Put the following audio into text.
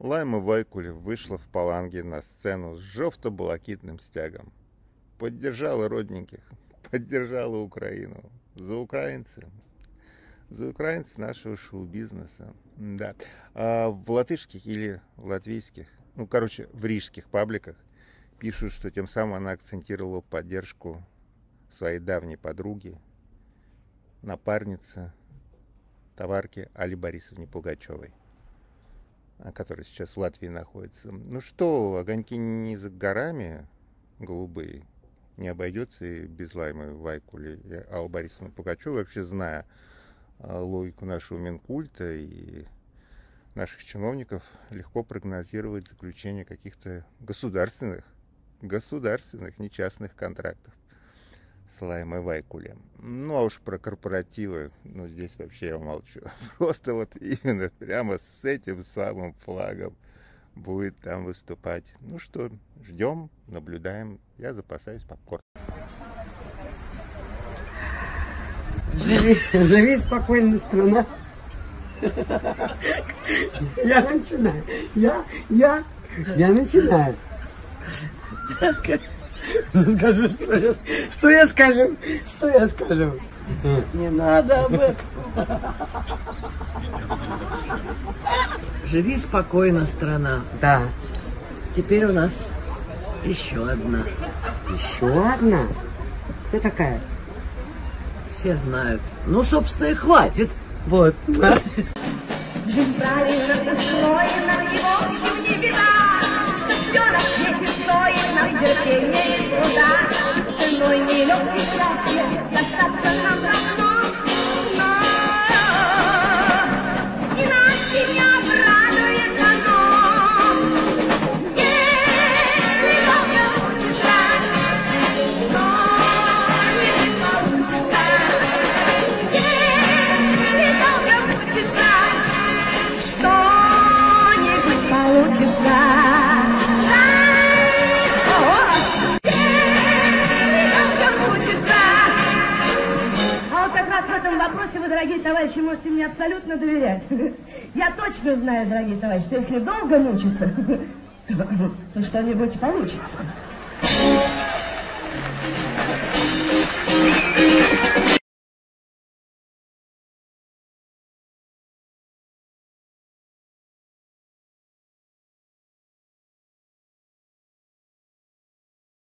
Лайма Вайкулів вийшла в Палангі на сцену з жовто-блакитним стягом. Поддержала родненьких, поддержала Украину. За украинцев. За украинцев нашего шоу-бизнеса. Да. А в латышских или латвийских, в рижских пабликах пишут, что тем самым она акцентировала поддержку своей давней подруги, напарницы, товарки Алле Борисовне Пугачевой, которая сейчас в Латвии находится. Ну что, огоньки не за горами голубые, не обойдется и без Лаймы Вайкули и Аллы Борисовны Пугачевой, вообще зная логику нашего Минкульта и наших чиновников, легко прогнозировать заключение каких-то государственных, не частных контрактов с Лаймой Вайкулем. Ну, а уж про корпоративы, здесь вообще я молчу. Просто вот именно прямо с этим самым флагом будет там выступать. Ну что, ждем, наблюдаем. Я запасаюсь попкорном. Живи спокойно, страна. Я начинаю. Я начинаю. Скажу, что я скажу? Что я скажу? Не надо об этом. Живи спокойно, страна. Да. Теперь у нас еще одна. Еще одна? Кто такая? Все знают. Ну, собственно, и хватит. Вот. Жизнь правильно построена, и в общем не беда, что все на свете стоит нам терпения и труда. Ценой нелегкой счастья достаться нам должно, но иначе не обрадует оно. Если долго мучиться, что-нибудь получится. Если долго мучиться, что-нибудь получится. А вот как раз в этом вопросе вы, дорогие товарищи, можете мне абсолютно доверять. Я точно знаю, дорогие товарищи, что если долго мучиться, то что-нибудь получится.